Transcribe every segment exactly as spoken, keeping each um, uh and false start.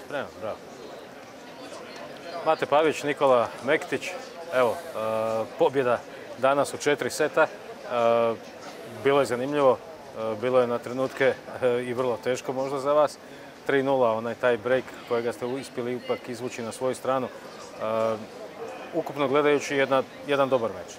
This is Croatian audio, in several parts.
Spreman, bravo. Mate Pavić, Nikola Mektić, evo, pobjeda danas u četiri seta. Bilo je zanimljivo, bilo je na trenutke i vrlo teško možda za vas. tri nula, onaj taj break kojega ste uspjeli ipak izvući na svoju stranu. Ukupno gledajući jedan dobar meč.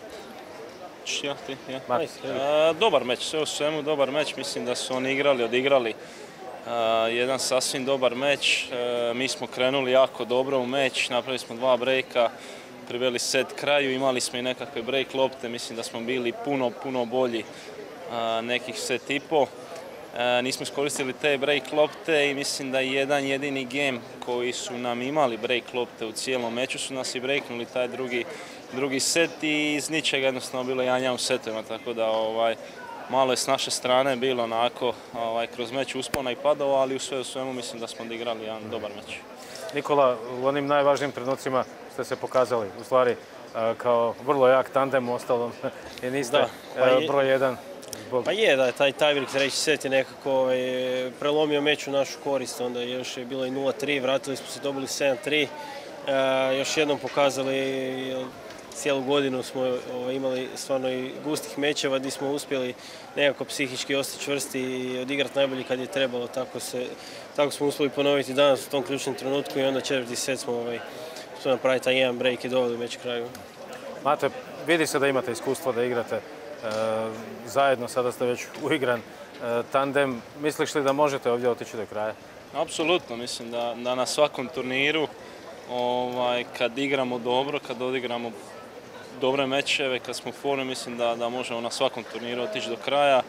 Ja, ti, ja. A, dobar meč, sve u svemu dobar meč. Mislim da su oni igrali, odigrali a, jedan sasvim dobar meč. A, mi smo krenuli jako dobro u meč, napravili smo dva brejka, priveli set kraju, imali smo i nekakve break lopte, mislim da smo bili puno, puno bolji a, nekih set i po. E, nismo iskoristili te break lopte i mislim da jedan jedini game koji su nam imali break lopte u cijelom meču su nas i breaknuli taj drugi, drugi set i iz ničega jednostavno bilo janja u setovima, tako da ovaj, malo je s naše strane bilo onako ovaj, kroz meč uspona i padova, ali u sve u svemu mislim da smo odigrali jedan dobar meč. Nikola, u onim najvažnijim trenucima ste se pokazali u stvari kao vrlo jak tandem u ostalom i niste da, pa je, broj jedan. Zbog... Pa je, da, taj tiebreak treći set je nekako ovaj, prelomio meč u našu korist, onda još je bilo i nula tri, vratili smo se, dobili sedam tri, e, još jednom pokazali, cijelu godinu smo ovaj, imali stvarno i gustih mečeva gdje smo uspjeli nekako psihički ostati čvrsti i odigrati najbolje kad je trebalo, tako, se, tako smo uspjeli ponoviti danas u tom ključnom trenutku i onda četvrti set smo ovaj, smo napravili taj jedan break i doveli meč kraju. Mate, vidi se da imate iskustvo da igrate e, zajedno, sada ste već uigran e, tandem. Misliš li da možete ovdje otići do kraja? Apsolutno, mislim da, da na svakom turniru ovaj, kad igramo dobro, kad odigramo dobre mečeve, kad smo u formi, mislim da, da možemo na svakom turniru otići do kraja.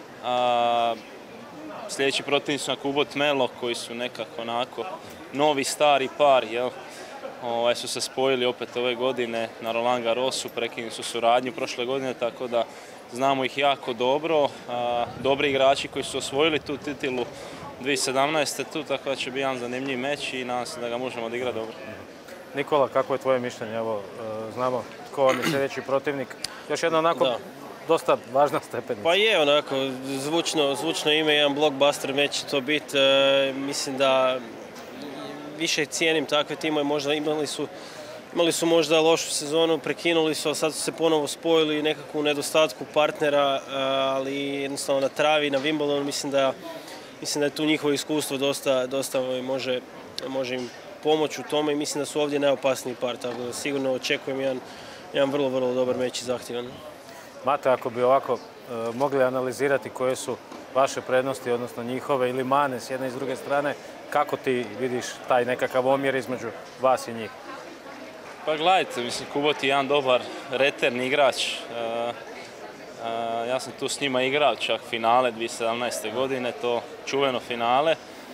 A, sljedeći protivnici su na Kubot Melo, koji su nekako onako novi stari par, jel? Ovaj, su se spojili opet ove godine na Roland Garrosu, prekinuli su suradnju prošle godine, tako da znamo ih jako dobro. A, dobri igrači koji su osvojili tu titulu dvije tisuće sedamnaeste tu, tako da će biti jedan zanimljiv meč i nadam se da ga možemo odigrati dobro. Nikola, kako je tvoje mišljenje? Evo, znamo tko vam je sljedeći protivnik. Još jedna onako da. dosta važna stepenica. Pa je onako, zvučno, zvučno ime, jedan blockbuster meč će to biti. E, mislim da više cijenim takve timove, možda imali su, imali su možda lošu sezonu, prekinuli su, a sad su se ponovo spojili nekako u nedostatku partnera, ali jednostavno na travi, na Wimbledonu, mislim da, mislim da je tu njihovo iskustvo dosta, dosta može, može im pomoć u tome i mislim da su ovdje najopasniji par, tako da sigurno očekujem jedan, jedan vrlo, vrlo dobar meč i zahtjevan. Mate, ako bi ovako e, mogli analizirati koje su vaše prednosti, odnosno njihove ili mane s jedne i s druge strane, kako ti vidiš taj nekakav omjer između vas i njih? Pa gledajte, mislim, Kubot je jedan dobar reterni igrač. E, e, ja sam tu s njima igrao čak finale dvije tisuće sedamnaeste godine, to čuveno finale.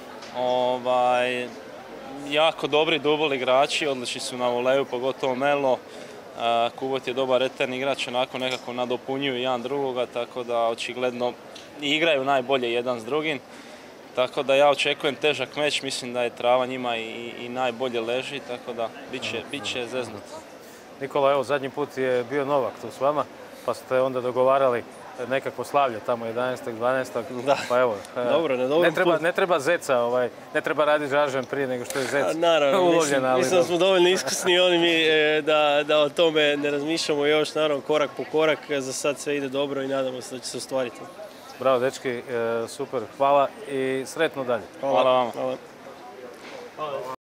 Ovaj, jako dobri dubol igrači, odlični su na voleju, pogotovo Melo. Kubot je dobar reterni igrač, onako nekako nadopunjuju jedan drugoga, tako da očigledno igraju najbolje jedan s drugim. Tako da ja očekujem težak meč, mislim da je trava njima i, i najbolje leži, tako da bit će, bit će zeznut. Nikola, evo zadnji put je bio Novak tu s vama, pa ste onda dogovarali nekakvo slavlje tamo jedanaestog dvanaestog Da, pa evo, dobro, na dobrom ne treba, putu. Ne treba zeca, ovaj, ne treba raditi žaržen prije nego što je zec naravno, ulovljen. Mislim, ali mislim da smo dovoljno iskusni oni mi da, da o tome ne razmišljamo još, naravno korak po korak, za sad sve ide dobro i nadamo se da će se ostvariti. Bravo dečki, super, hvala i sretno dalje. Hvala, hvala vama. Hvala. Hvala.